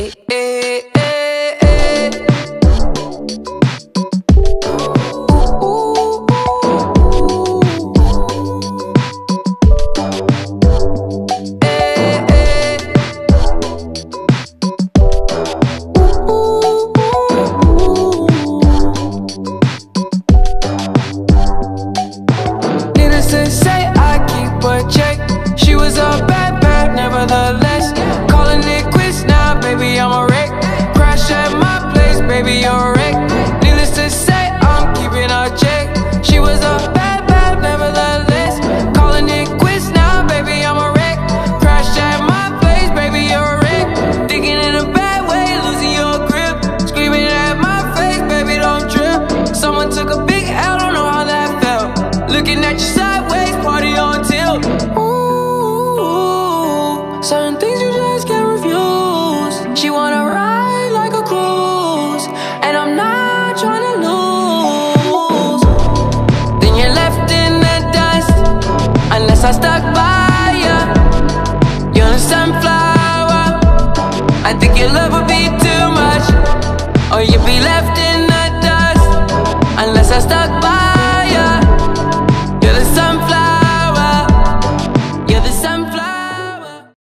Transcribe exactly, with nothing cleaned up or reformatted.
Eh, eh, eh, eh. Ooh, ooh, ooh. Eh, eh. Ooh, ooh, ooh. Needless to say, I keep a check. She was a bad, bad, nevertheless. Calling it quits now, baby, I'm a wreck. Crash at my place, baby, you're a wreck. Needless to say, I'm keeping a check. She was a bad, bad, nevertheless. Calling it quits now, baby, I'm a wreck. Crash at my place, baby, you're a wreck. Thinking in a bad way, losing your grip. Screaming at my face, baby, don't trip. Someone took a big L, don't know how that felt. Looking at you sideways, party on tilt. Ooh, certain things you just can't refuse. She wanna ride like a cruise, and I'm not trying to lose. Then you're left in the dust, unless I stuck